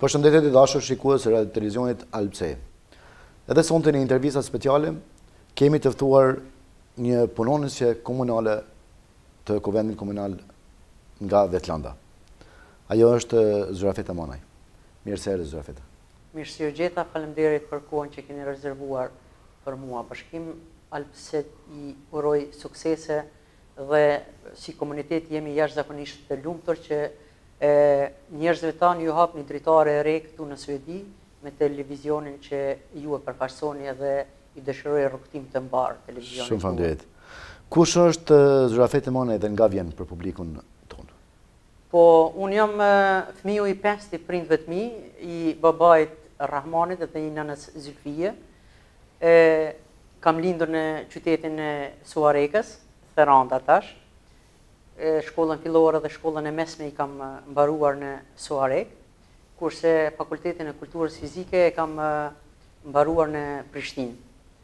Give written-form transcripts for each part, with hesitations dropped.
Përshëndetje të dashur shikues e televizionit Alpsej. Edhe sonte në intervista speciale kemi të ftuar një punonëse komunale të Kuvendit Komunal nga Vetlanda. Ajo është Zyrafeta Manaj. Mirë se erdhë Zyrafeta. Mirë se u gjeta, faleminderit për kohën që keni rezervuar për mua. Bashkim Alpsej i uroj suksese dhe si komunitet jemi jashtëzakonisht të lumtur që njerëzve tanë ju hap një dritare e re këtu në Suedi me televizionin që ju e përfaqësoni edhe i dëshiroj rrugtim të mbar televizionit. Shumë faleminderit. Kush është Zyrafeta Manaj dhe nga vjen për publikun tonë? Po, unë jam fëmiu i 5 i prindëve të mi, i babait Rahmanit dhe i nënës Zylfije. Kam lindur në qytetin e Suarekës, Theranda tash. Shkollën fillore dhe shkollën e mesme i kam mbaruar në Suarek, kurse Fakultetin e Kulturës Fizike e kam mbaruar në Prishtinë.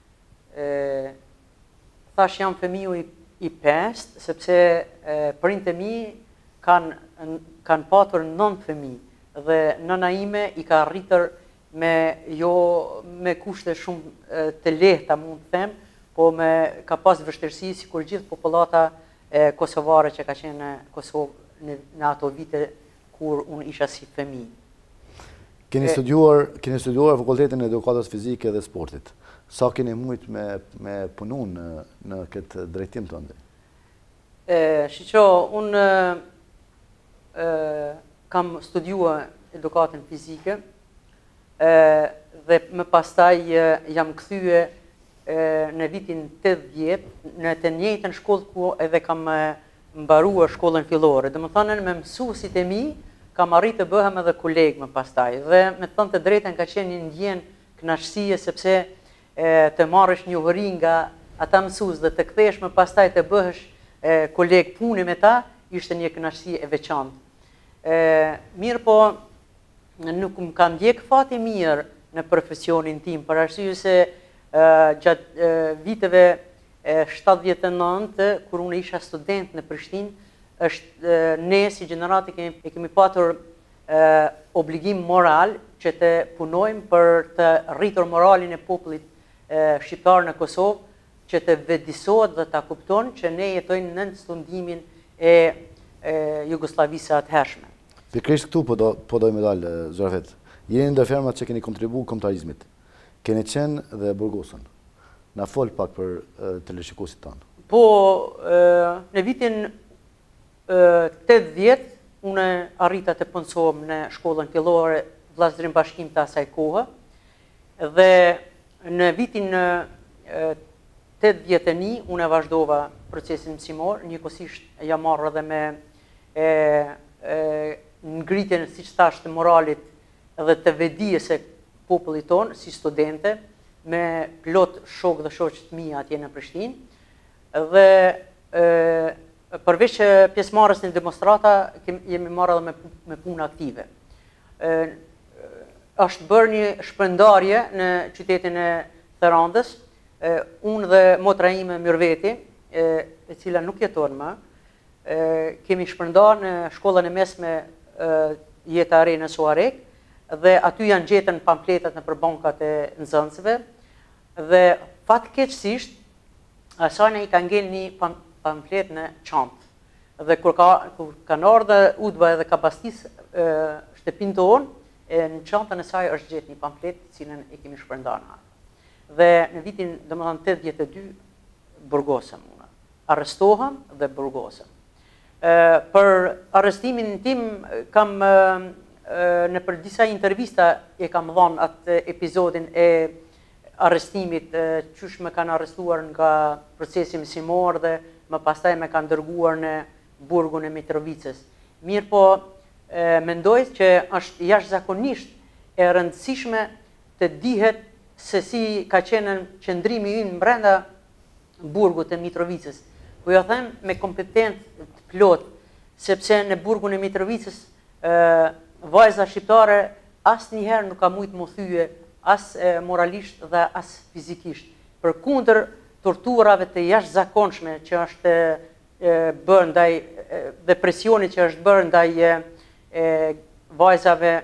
Thash jam fëmiu i 5, sepse prindët e mi kanë patur 9 fëmijë dhe nëna ime i ka rritur me kushte shumë të lehta, mund të them, po ka pas vështirësi sikur gjithë populata kosovare që ka qenë në Kosovë në ato vite kur unë isha si fëmijë. Keni studiuar Fakultetin e Edukatës Fizike dhe Sportit. Sa keni mujt me punu në këtë drejtim të ndë? Shiqo, unë kam studiuar edukatën fizike dhe më pastaj jam kthye në vitin 80 në të njëjtën shkollë ku edhe kam mbaruar shkollën fillore. Domethënë me mësuesit e mi kam arritë të bëhem edhe koleg më pastaj dhe me të thënë të drejtën ka qenë një ndjenjë kënaqësie sepse të marrësh njohuri nga ata mësues dhe të kthesh më pastaj të bëhesh koleg pune me ta, ishte një kënaqësi e veçantë. Mirë po, nuk më ka ndjek fati mirë në profesionin tim, për arsye se gjatë viteve 79, kur unë isha student në Prishtinë, ne si gjenerati kemi patur obligim moral që të punojmë për të rritur moralin e popullit shqiptar në Kosovë, që të vedisohet dhe ta kupton që ne jetojmë në stundimin e Jugosllavisë atëhershme. Pikërisht këtu po dojmë dalë, Zyrafet. Jeni ndër fermat që keni kontribuar kombëtarizmit. Keni qenë dhe burgosën. Na fol pak për teleshikuesit tanë. Po, në vitin 80, unë arrita të punësohem në shkollën fillore Vllazërim Bashkim të asaj kohë, dhe në vitin 81 unë e vazhdova procesin mësimor, njëkohësisht jam marrë edhe me ngritjen, siç thash, të moralit dhe të vedijes së popullit tonë si studente, me plot shok dhe shoqë të mi atje në Prishtinë, dhe përveç pjesëmarrjes në demonstrata, jemi marrë edhe me punë aktive. Është bërë një shpërndarje në qytetin e Therandës, unë dhe motra ime Myrveti, e cila nuk jeton më, kemi shpërndar në shkollën e mesme Jeta e Re në Suarek, dhe aty janë gjetën pamfletat në përbankat e nxënësve, dhe fatkeqësisht asajna i ka ngel një pamflet në çantë. Dhe kur kanë ardhur udhva edhe ka pastis shtëpinë tonë, në çantën e saj është gjetë një pamflet të cilën e kemi shpërndarë. Dhe në vitin 82 burgosëm unë. Arrestohem dhe burgosëm. Për arrestimin tim kam në për disa intervista e kam dhënë atë episodin e arrestimit, qysh më kanë arrestuar nga procesi mësimor dhe më pastaj më kanë dërguar në burgun e Mitrovicës. Mirë po, mendoj që është jashtëzakonisht e rëndësishme të dihet se si ka qenë qëndrimi ynë brenda burgut e Mitrovicës. Po jo them me kompetencë të plot, sepse në burgun e Mitrovicës vajza shqiptare asnjëherë nuk ka mujt më thye as moralisht dhe as fizikisht. Përkundër torturave të jashtëzakonshme që është bërë ndaj dhe presionit që është bërë ndaj vajzave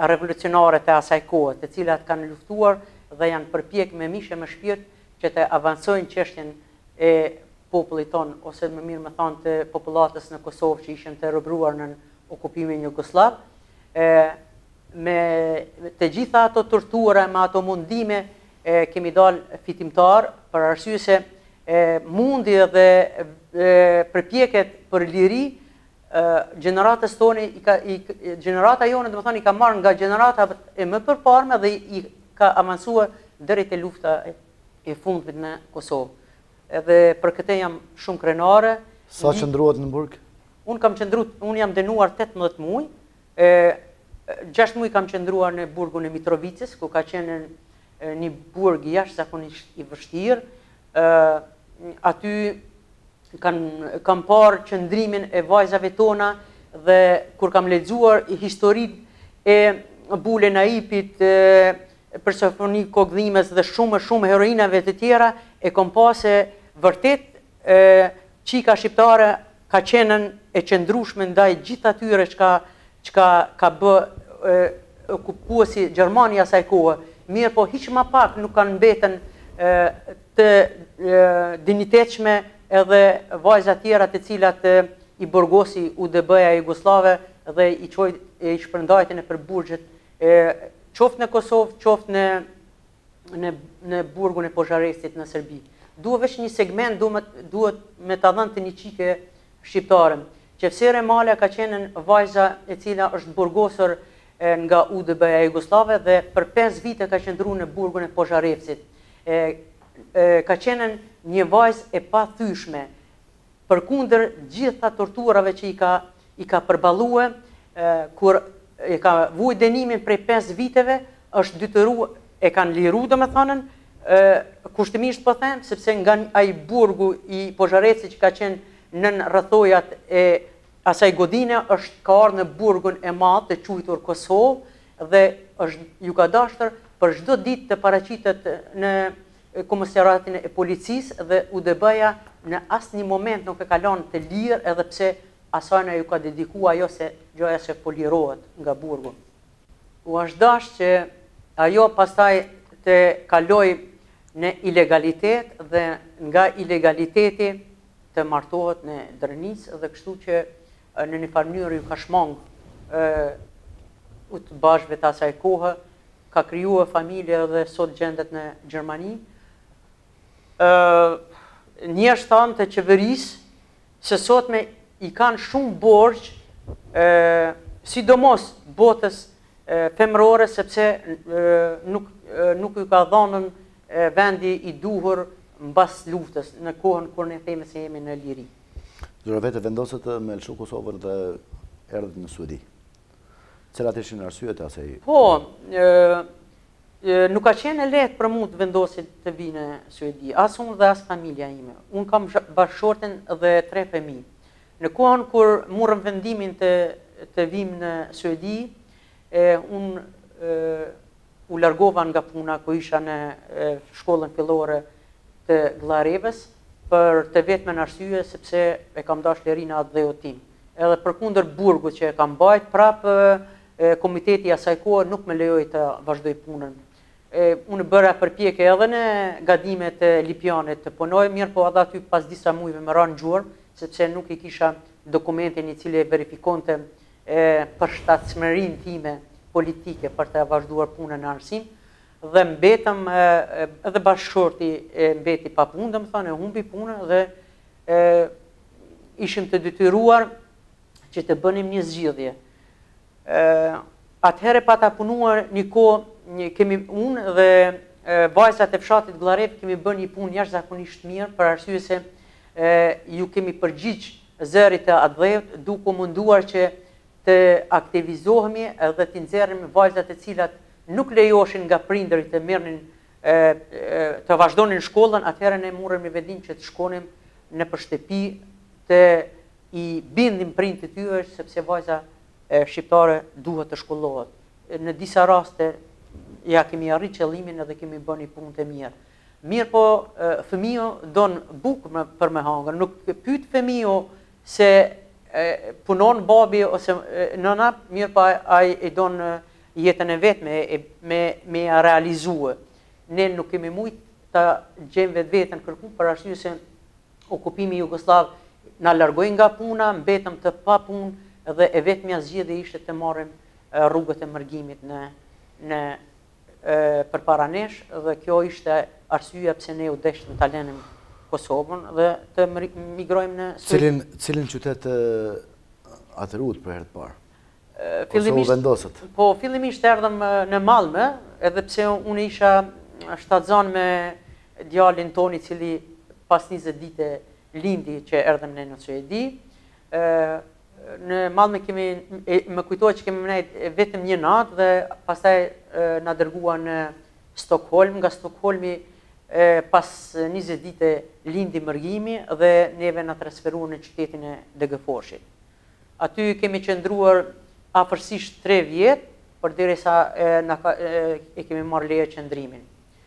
revolucionare të asaj kohe, të cilat kanë luftuar dhe janë përpjek me mishe me shpirt që të avancojnë çështjen e popullit ton, ose më mirë me thonë të popullatës në Kosovë që ishin të robëruar në okupimin jugoslav. Me të gjitha ato tortura, me ato mundime, kemi dalë fitimtar, për arsye se mundi dhe përpjeket për liri, gjeneratës toni, gjenerata jone dhe më thonë i ka marrë nga gjenerata e më përparme dhe i ka avancuar deri te lufta e fundit në Kosovë. Edhe për këtë jam shumë krenare. Sa qëndruat në burg? Unë jam dënuar 18 muaj. 6 muaj kam qëndruar në burgun e Mitrovicës, ku ka qenë një burg jashtëzakonisht i vështirë. Aty kam parë qëndrimin e vajzave tona dhe kur kam lexuar historitë e Bule Naipit, Persefoni Kogdhimes dhe shumë heroinave të tjera, e kam pa se vërtet qika shqiptare ka qenën e qëndrueshme ndaj gjithë atyre çka ka bë okupuesi Gjermania asaj kohe. Mirë po hiç më pak nuk kanë mbeten të dinitetshme edhe vajza tjera të cilat i burgosi UDB-ja Jugoslave dhe i shpërndajtën e për burgjet qoftë në Kosovë, qoftë në burgun e Požarevcit në Serbi. Duhet veç një segment, duhet me ta dhënë të një çike shqiptare. Qefsere Male ka qenë vajza e cila është burgosur nga UDB-ja Jugoslave dhe për 5 vite ka qëndruar në burgun e Požarevcit. Ka qenë një vajzë e pathyeshme, përkundër gjitha torturave që i ka përballuar, kur e ka vuaj dënimin prej 5 viteve, është detyruar, e kanë liru domethënë, kushtimisht po them, sepse nga ai burgu i Požarevcit që ka qenë nën rrethojat e asaj godine, ka ardhur në burgun e madh të quajtur Kosovë dhe ju ka dashur për çdo ditë të paraqitet në komisariatin e policisë dhe UDB-ja në asnjë moment nuk e ka lënë të lirë, edhe pse asajna ju ka dedikuar ajo se gjoja se polirohet nga burgu. U është dash që ajo pastaj të kaloj në ilegalitet dhe nga ilegaliteti të martohet në dërnicë dhe kështu që në një farë mënyrë ju ka shmang të bashkëve të asaj kohë, ka krijuar familje dhe sot gjendet në Gjermani. Njerëz thanë të qeverisë se sotme i kanë shumë borxh, sidomos botës femërore, sepse nuk ju ka dhënën vendi i duhur mbas luftës, në kohën kur ne themi se jemi në liri. Zura vetë vendosët me lëshu Kosovën dhe erdhët në Suedi. Cilat ishin arsyet e asaj? Po, nuk ka qenë lehtë për mua të vendosit të vi në Suedi, as unë dhe as familja ime. Unë kam bashkëshorten dhe 3 fëmijë. Në kohën kur morëm vendimin të vim në Suedi, unë u largova nga puna ku isha në shkollën fillore të Gllareves për të vetmen arsye sepse e kam dashur lirinë atë dhe tim. Edhe përkundër burgut që e kam bajt, prapë komiteti asaj kohe nuk më lejoi të vazhdoj punën. Unë bëra përpjekje edhe në gadimet e Lipjanit të punoj, mirë po edhe aty pas disa muajve më ranë gjurmë, sepse nuk i kisha dokumentin i cili e verifikonte përshtatshmërinë time politike për të vazhduar punën në arsim, dhe mbetëm edhe bashkëshorti mbeti pa punë, domethënë e humbi punën dhe ishim të detyruar që të bënim një zgjidhje. Atëherë pa ta punuar një kohë, kemi unë dhe vajzat e fshatit Gllarev kemi bërë një punë jashtëzakonisht mirë për arsye se ju kemi përgjigj zërit të atdhejt, duke munduar që të aktivizohemi edhe të nxjerrim vajzat e cilat nuk lejoshin nga prindërit të merrnin të vazhdonin shkollën, atëherë ne morëm vendim që të shkonim në shtëpi të i bindim prindit të tyre sepse vajza shqiptare duhet të shkollohet. Në disa raste ja kemi arrit qëllimin edhe kemi bërë një punë të mirë. Mirë po fëmiu don bukë për me hangër, nuk pyet fëmiu se punon babi ose nëna, mirë po ai e don jetën e vetë me realizue. Ne nuk kemi mujt të gjemë vetë vetën kërku për arsye se okupimi jugoslav na largoi nga puna, mbetëm të pa punë dhe e vetmja zgjedhje ishte të marrim rrugët e mërgimit në përpara nesh dhe kjo ishte arsyeja pse ne u deshtëm ta lënim Kosovën dhe të migrojmë në Cilin qytet atëruat për herë të parë? Kosovë vendosët? Po, fillimisht erdhëm në Malmö, edhe pse unë isha shtatzan me djalin toni cili pas 20 dite lindi që erdhëm në Suedi. Në Malmö më kujtohet që kemi nejt vetëm një natë dhe pastaj na dërgua në Stockholm. Nga Stockholmi pas 20 dite lindi mërgimi dhe neve na transferuan në qytetin e Degerforshit. Aty kemi qëndruar afërsisht 3 vjet, përderisa e kemi marrë leje qëndrimin.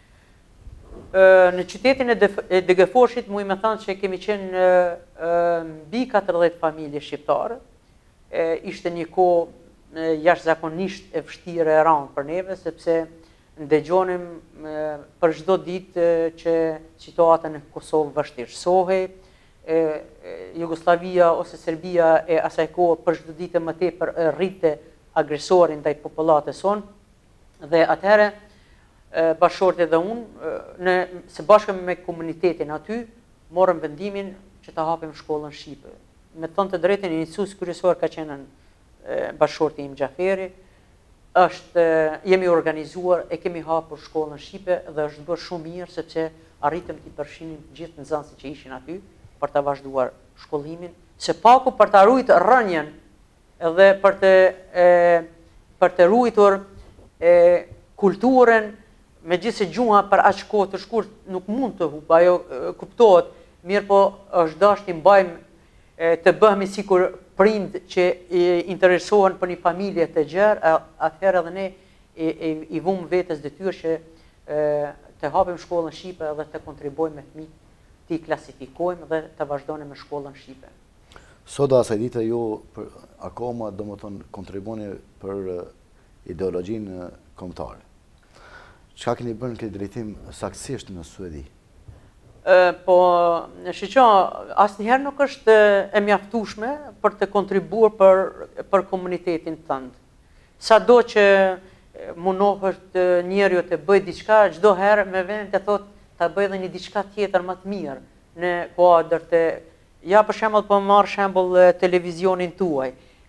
Në qytetin e Degerforshit muj me thënë që kemi qenë mbi 40 familje shqiptare. Ishte një kohë jashtëzakonisht e vështirë e rëndë për neve, sepse ndëgjonim për çdo ditë që situata në Kosovë vështirësohej, Jugoslavia ose Serbia e asaj kohë për çdo ditë më tepër rrite agresorin ndaj popullatës sonë dhe atëherë bashkëshortet dhe unë së bashku me komunitetin aty morëm vendimin që ta hapim shkollën shqipe. Me thënë të drejtën, iniciues kryesor ka qenë bashkëshorti im Xhaferi. Jemi organizuar e kemi hapur shkollën shqipe dhe është bërë shumë mirë sepse arritëm t'i përfshinim gjithë nxënësit që ishin aty për të vazhduar shkollimin, se paku për të ruajtur rënien dhe për të ruajtur kulturën, megjithëse gjuha për aq kohë të shkurt nuk mund të humbë, ajo kuptohet, mirë po është dashni mbajmë të bëhemi sikur prind që interesohen për një familje të gjerë, atëherë edhe ne i vumë vetes detyrë që të hapim shkollën shqipe dhe të kontribuojmë me fëmijët, t'i klasifikojmë dhe të vazhdojmë me shkollën shqipe. Sot asaj dite ju akoma domethënë kontribuoni për ideologjinë kombëtare. Çka keni bërë në këtë drejtim saktësisht në Suedi? Po, shiqo, asnjëherë nuk është e mjaftueshme për të kontribuar për komunitetin tënd. Sado që mundohet njeriu të bëjë diçka, çdo herë me vend të thotë ta bëj edhe një diçka tjetër më të mirë në kuadër të për shembull po marr shembull televizionin tuaj.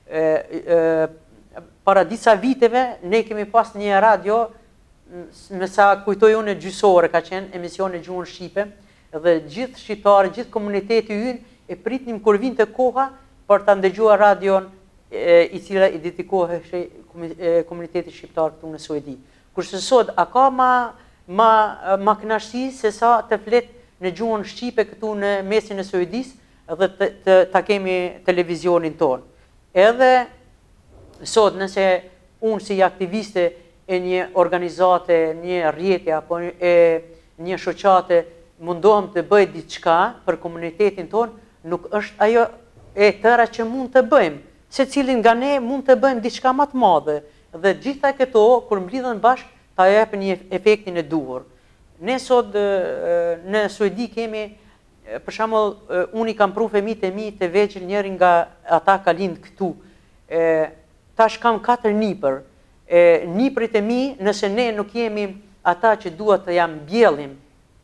Para disa viteve ne kemi pas një radio, me sa kujtoj unë gjysore ka qenë emisioni Gjuhën Shqipe dhe gjithë shqiptarë, gjithë komuniteti ynë e pritnim kur vinte koha për ta ndëgjuar radion i cila i dedikohej komunitetit shqiptar këtu në Suedi. Kurse sot a ka ma kënaqësi se sa të flet në gjuhën shqipe këtu në mesin e Suedisë dhe ta kemi televizionin ton. Edhe sot nëse unë si aktiviste e një organizate, një rrjete apo një shoqate mundohem të bëj diçka për komunitetin ton, nuk është ajo e tëra që mund të bëjmë. Secilin nga ne mund të bëjmë diçka më të madhe dhe gjitha këto kur mblidhen bashkë ta japin një efektin e duhur. Ne sot në Suedi kemi, për shembull, unë i kam pru fëmijët e mi të vegjël, njëri nga ata ka lind këtu. Tash kam 4 nipër. Niprit e mi, nëse ne nuk jemi ata që duhet të jam mbjellim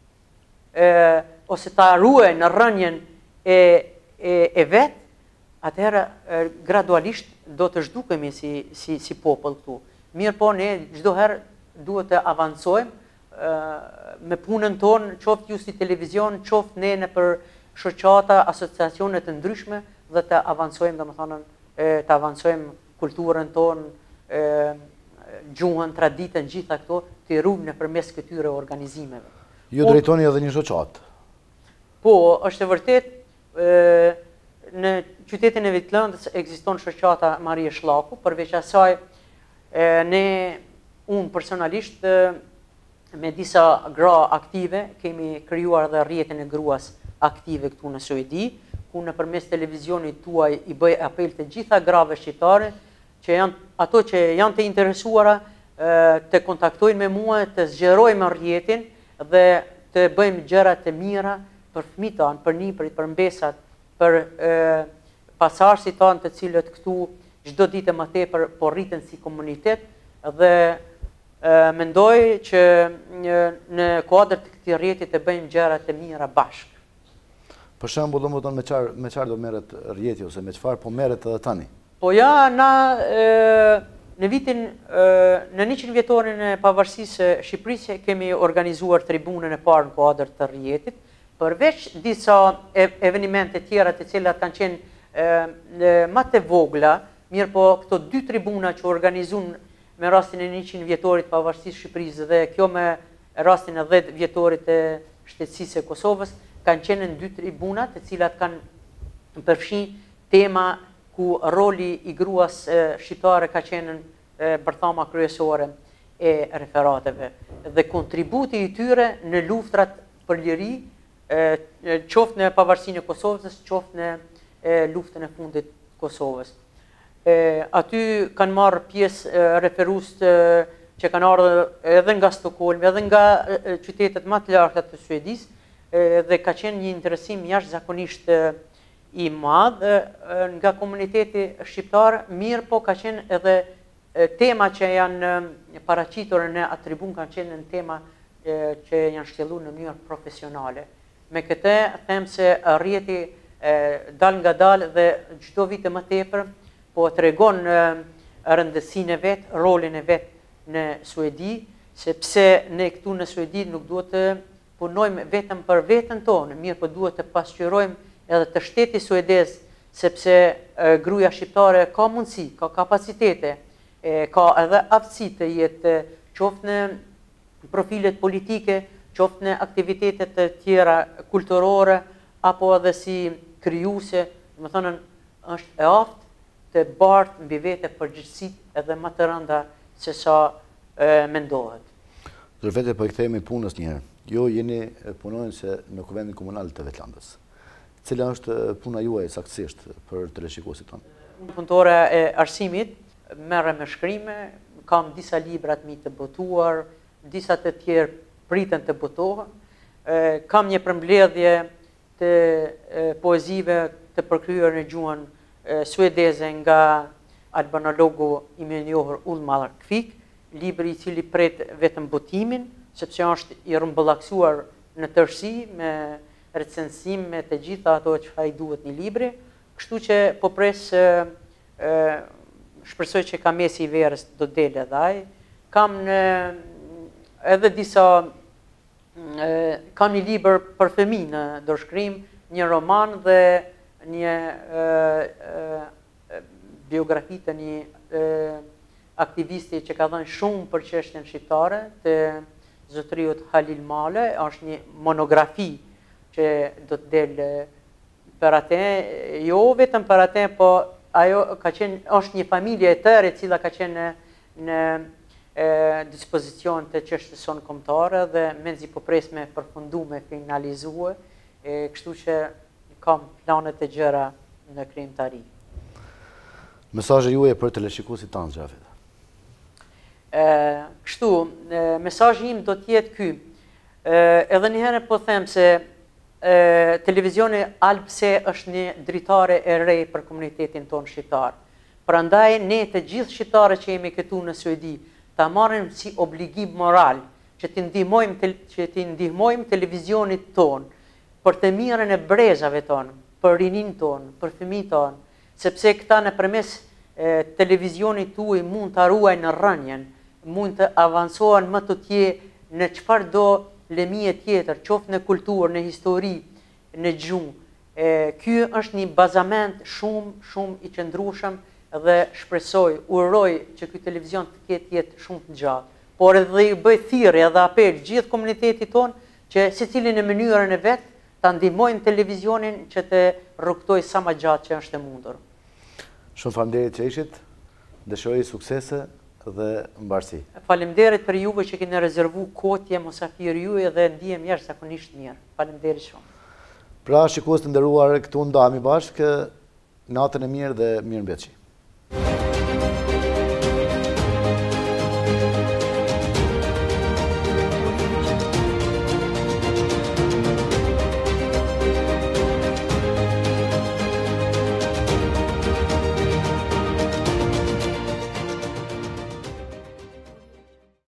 ose ta ruajnë në rënien e vet, atëherë gradualisht do të zhdukemi si popull këtu. Mirë po ne çdo herë duhet të avancojmë me punën tonë, qoftë ju si televizion, qoftë ne në për shoqata, asociacione të ndryshme dhe të avancojmë, domethënë të avancojmë kulturën tonë, gjuhën, traditën, gjitha këto të ruajmë nëpërmes këtyre organizimeve. Ju drejtoni edhe një shoqatë. Po, është e vërtet, në qytetin e Vitlëndës ekziston shoqata Marie Shllaku, përveç asaj unë personalisht me disa gra aktive kemi krijuar edhe rrjetin e gruas aktive këtu në Suedi, ku nëpërmes televizionit tuaj i bëj apel të gjitha grave shqiptare ato që janë të interesuara të kontaktojnë me mua, të zgjerojmë rrjetin dhe të bëjmë gjëra të mira për fëmijët tanë, për nipërit, për mbesat, për pasardhësit tanë të cilët këtu çdo ditë më tepër po rriten si komunitet dhe mendoj që në kuadër të këtij rrjeti të bëjmë gjëra të mira bashkë. Për shembull, domethënë me çfarë do merret rrjeti ose me çfarë po merret edhe tani? Po ja, na në vitin në 100 vjetorin e pavarësisë së Shqipërisë kemi organizuar tribunën e parë në kuadër të rrjetit, përveç disa evenimente tjera të cilat kanë qenë më të vogla, mirë po këto 2 tribuna që organizuan me rastin e 100 vjetorit pavarësisë së Shqipërisë dhe kjo me rastin e 10 vjetorit të shtetësisë së Kosovës, kanë qenë në 2 tribuna të cilat kanë përfshirë tema ku roli i gruas shqiptare ka qenë bërthama kryesore e referateve dhe kontributi i tyre në luftrat për liri, qoftë në pavarësinë e Kosovës, qoftë në luftën e fundit Kosovës. Aty kanë marrë pjesë referues që kanë ardhur edhe nga Stockholm, edhe nga qytetet më të larta të Suedisë dhe ka qenë një interesim jashtëzakonisht i madh nga komuniteti shqiptar, mirë po ka qenë edhe tema që janë paraqitur në atë tribun kanë qenë në tema që janë shtjelluar në mënyrë profesionale. Me këtë them se rrjeti dal nga dal dhe çdo vit më tepër po tregon rëndësinë e vet, rolin e vet në Suedi, sepse ne këtu në Suedi nuk duhet të punojmë vetëm për veten tonë, mirë po duhet të pasqyrojmë edhe të shteti suedez, sepse gruaja shqiptare ka mundësi, ka kapacitete, ka edhe aftësi të jetë qoftë në profilet politike, qoftë në aktivitetet të tjera kulturore, apo edhe si krijuese, do të thonë është e aftë të bartë mbi vete përgjegjësitë edhe më të rënda se sa mendohet. Vetë po i kthehemi punës një herë. Jo jeni punonjëse në Kuvendin Komunal të Vetlandës. Cila është puna juaj saktësisht për teleshikuesit tonë? Unë punëtore e arsimit, merrem me shkrime, kam disa libra të mi të botuar, disa të tjerë priten të botohen, kam një përmbledhje të poezive të përkryer në gjuhën suedeze nga albanologu i njohur Ulmar Kvik, libri i cili pret vetëm botimin, sepse është i rrëmbëllaksuar në tërësi me recensim me të gjitha ato që i duhet një libri, kështu që po pres shpresoj që ka mesi i verës do del edhe ai. Kam edhe disa kam një libër për fëmijë në dorëshkrim, një roman dhe një biografi të një aktivisti që ka dhënë shumë për çështjen shqiptare, të zotriut Halil Male, është një monografi që do të del për atë, jo vetëm për atë, po ajo ka qenë, është një familje e tërë e cila ka qenë në dispozicion të çështjes sonë kombëtare dhe mendzi po pres me përfundu, me finalizue, kështu që kam planet e gjëra në krijimtari. Mesazhi juaj për teleshikuesit tanë, Xhafet. Kështu, mesazhi im do të jetë ky. Edhe një herë po them se televizioni Alpse është një dritare e re për komunitetin tonë shqiptar. Prandaj ne të gjithë shqiptarët që jemi këtu në Suedi ta marrim si obligim moral që t'i ndihmojmë televizionit tonë për të mirën e brezave tonë, për rinin tonë, për fëmijët tonë, sepse këta nëpërmes televizionit tuaj mund të ruajnë rënien, mund të avancohen më të tje në çfarëdo lëmie tjetër, qoftë në kulturë, në histori, në gjuhë. Ky është një bazament shumë i qëndrueshëm dhe shpresoj, uroj që ky televizion të ketë jetë shumë të gjatë, por edhe i bëj thirrje dhe apel gjithë komunitetit tonë që secili në mënyrën e vet ta ndihmojnë televizionin që të rrugtojë sa më gjatë që është e mundur. Shumë faleminderit që ishit, dëshiroj suksese dhe mbarësi. Faleminderit për juve që keni rezervu kohë mosafir juaj dhe ndihem jashtëzakonisht mirë. Faleminderit shumë. Pra, shikues të nderuar, këtu ndahemi bashkë, natën e mirë dhe mirëmbëjtje.